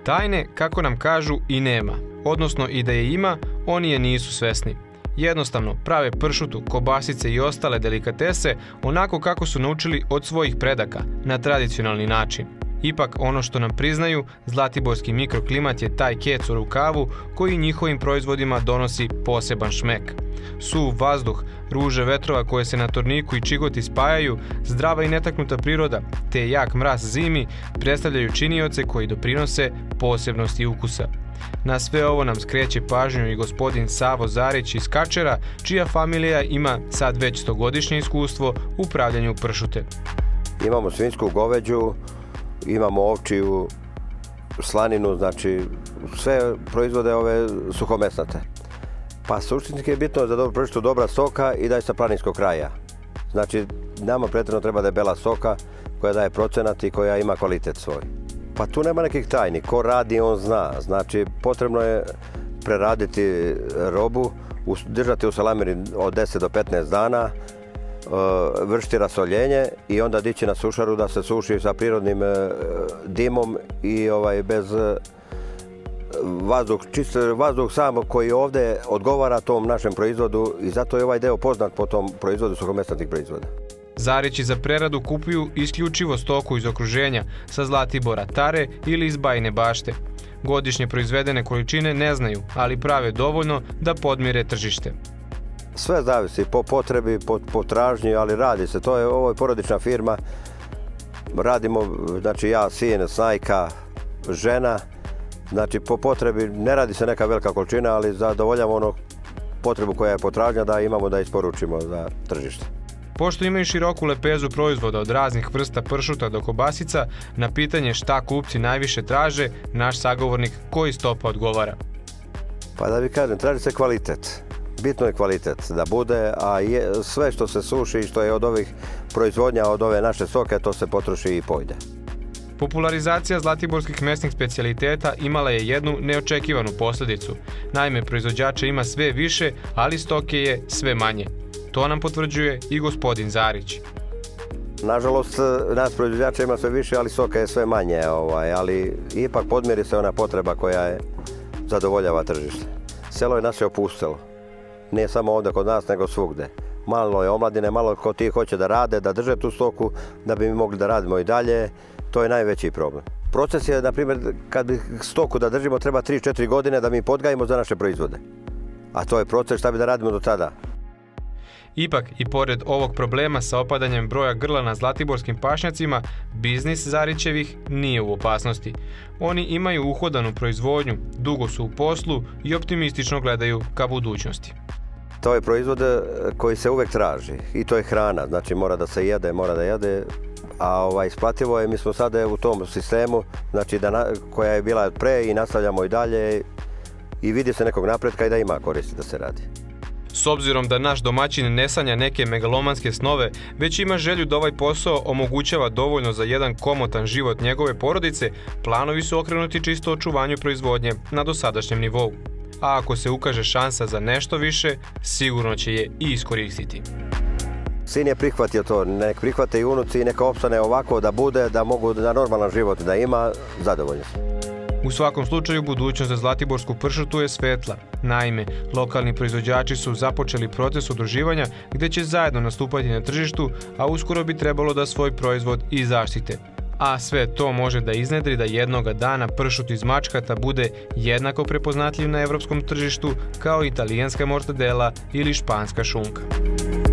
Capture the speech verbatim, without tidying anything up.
Tajne, kako nam kažu, i nema, odnosno i da je ima, oni je nisu svesni. Jednostavno, prave pršutu, kobasice i ostale delikatese onako kako su naučili od svojih predaka, na tradicionalni način. Ipak, ono što nam priznaju, zlatiborski mikroklimat je taj kec u rukavu koji njihovim proizvodima donosi poseban šmek. Suv vazduh, ruže vetrova koje se na Torniku i Čigoti spajaju, zdrava i netaknuta priroda, te jak mraz zimi predstavljaju činioce koji doprinose posebnosti ukusa. Na sve ovo nam skreće pažnju i gospodin Savo Zarić iz Kačera, čija familija ima sad već stogodišnje iskustvo u pravljanju pršute. Imamo svinjsku goveđu, imamo ovčiju, slaninu, znači sve proizvode ove suhomesnate. Pa suštinski je bitno za dobro pršutu dobra stoka i da je sa planinskog kraja. Znači nama pretredno treba da je bela stoka koja daje procenat i koja ima kvalitet svoj. Pa tu nema nekih tajni, ko radi on zna, znači potrebno je preraditi robu, držati u salamiri od deset do petnaest dana, vršiti rasoljenje i onda dići na sušaru da se suši sa prirodnim dimom i bez vazduh, čist vazduh sam koji ovde odgovara tom našem proizvodu i zato je ovaj deo poznat po tom proizvodu suhomesnatih proizvoda. Zarići za preradu kupuju isključivo stoku iz okruženja, sa Zlatibora, Tare ili iz Bajine Bašte. Godišnje proizvedene količine ne znaju, ali prave dovoljno da podmire tržište. Sve zavisi po potrebi, po potražnji, ali radi se. To je ovo je porodična firma. Radimo, znači ja, sin, snajka, žena. Znači po potrebi, ne radi se neka velika količina, ali zadovoljamo ono potrebu koja je potražnja da imamo da isporučimo za tržište. Pošto imaju široku lepezu proizvoda od raznih vrsta pršuta do kobasica, na pitanje šta kupci najviše traže, naš sagovornik koji stopa odgovara. Pa da vi kažem, traži se kvalitet. Bitno je kvalitet da bude, a sve što se suši i što je od ovih proizvodnja, od ove naše stoke, to se potroši i pojde. Popularizacija zlatiborskih mesnih specijaliteta imala je jednu neočekivanu posljedicu. Naime, proizvođača ima sve više, ali stoke je sve manje. To nam potvrđuje i gospodin Zarić. Nažalost, nas proizvođača ima sve više, ali stoka je sve manje, ali ipak podmiri se ona potreba koja je zadovoljava tržište. Selo je naše opustelo. Nije samo ovdje kod nas, nego svugde. Malo je omladine, malo ko ti hoće da rade, da drže tu stoku, da bi mi mogli da radimo i dalje. To je najveći problem. Proces je, na primjer, kad bi stoku da držimo, treba tri četiri godine da mi podgajimo za naše proizvode. A to je proces šta bi da radimo do tada. Ipak, i pored ovog problema sa opadanjem broja grla na zlatiborskim pašnjacima, biznis Zarićevih nije u opasnosti. Oni imaju uhodanu proizvodnju, dugo su u poslu i optimistično gledaju ka budućnosti. To je proizvod koji se uvek traži i to je hrana, znači mora da se jede, mora da jede, a isplativo je, mi smo sada u tom sistemu, znači koja je bila pre i nastavljamo i dalje i vidi se nekog napretka i da ima koristi da se radi. S obzirom da naš domaćin ne sanja neke megalomanske snove, već ima želju da ovaj posao omogućava dovoljno za jedan komotan život njegove porodice, planovi su okrenuti čisto očuvanju proizvodnje na dosadašnjem nivou. A ako se ukaže šansa za nešto više, sigurno će je i iskoristiti. Sin je prihvatio to, nek prihvate i unuci i neka opstane ovako da bude, da mogu da normalan život da ima, zadovoljni su. U svakom slučaju, budućnost za zlatiborsku pršutu je svetla. Naime, lokalni proizvođači su započeli proces udruživanja gde će zajedno nastupati na tržištu, a uskoro bi trebalo da svoj proizvod i zaštite. A sve to može da iznedri da jednoga dana pršut iz mačkata bude jednako prepoznatljiv na evropskom tržištu kao italijanska mortadela ili španska šunka.